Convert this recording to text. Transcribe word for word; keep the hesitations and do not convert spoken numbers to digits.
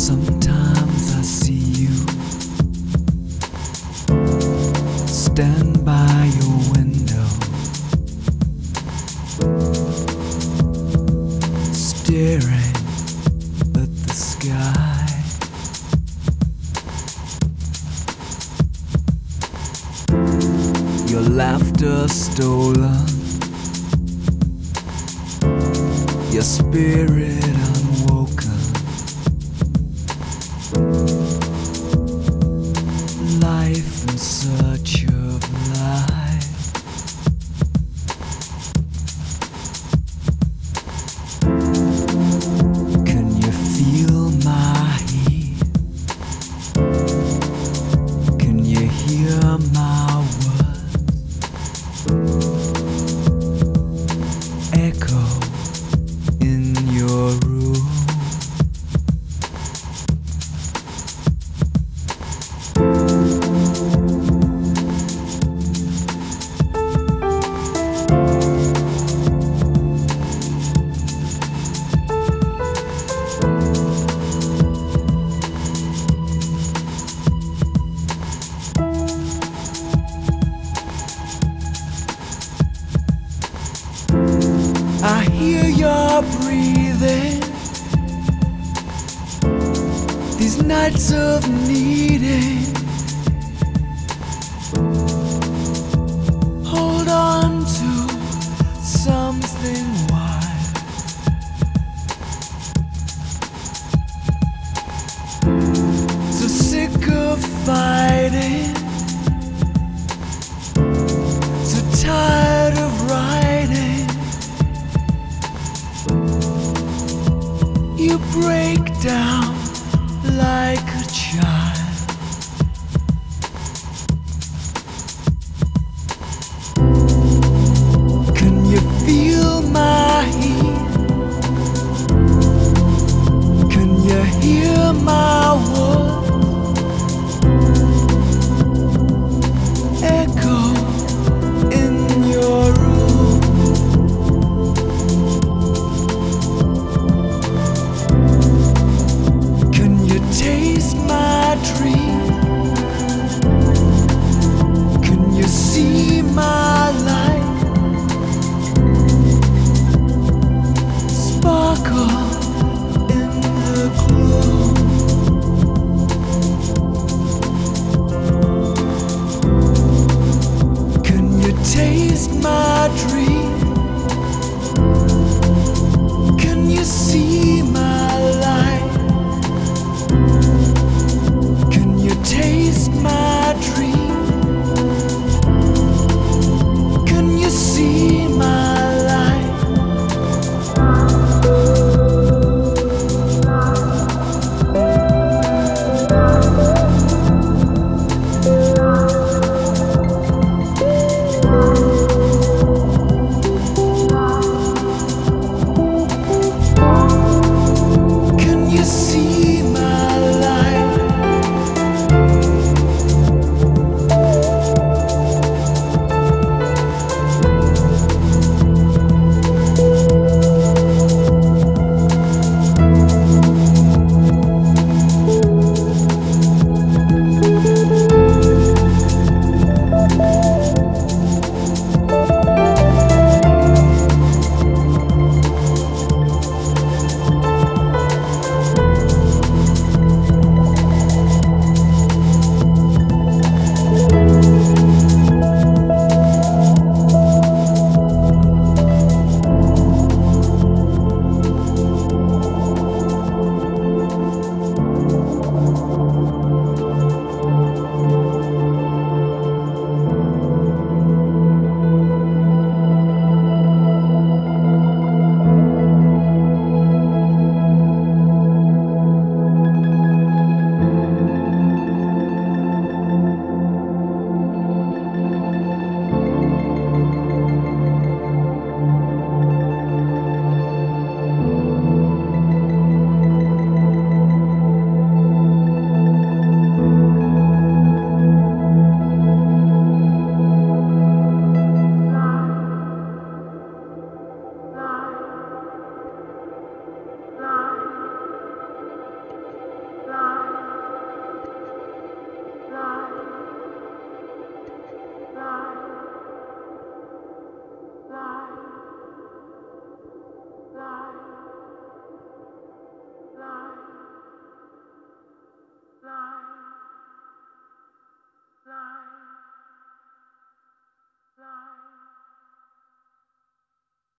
Sometimes I see you stand by your window, staring at the sky. Your laughter stolen, your spirit unwoken. Life in search of life. Can you feel my heat? Can you hear my words echo in your room? I hear your breathing, these nights of needing. Hold on to something wild. So sick of fighting, so tired of riding. You break down like a child. Can you feel my heat? Can you hear my